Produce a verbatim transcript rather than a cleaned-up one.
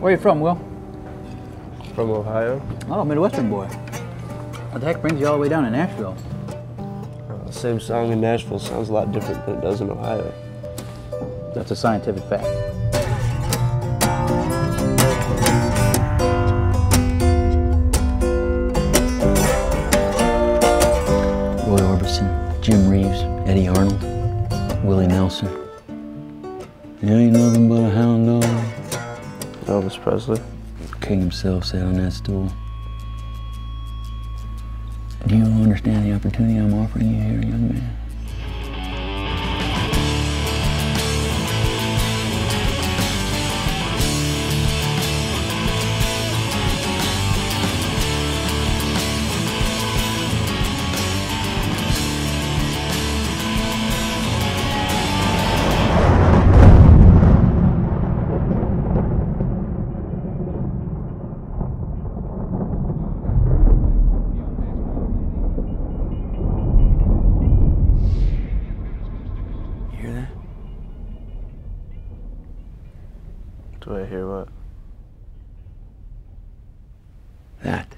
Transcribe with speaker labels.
Speaker 1: Where are you from, Will?
Speaker 2: From Ohio.
Speaker 1: Oh, Midwestern boy. What the heck brings you all the way down to Nashville?
Speaker 2: Uh, same song in Nashville sounds a lot different than it does in Ohio.
Speaker 1: That's a scientific fact. Roy Orbison, Jim Reeves, Eddie Arnold, Willie Nelson. You ain't nothing but a hound dog.
Speaker 2: Elvis Presley.
Speaker 1: King himself sat on that stool. Do you understand the opportunity I'm offering you here, young man?
Speaker 2: Do I hear what?
Speaker 1: That.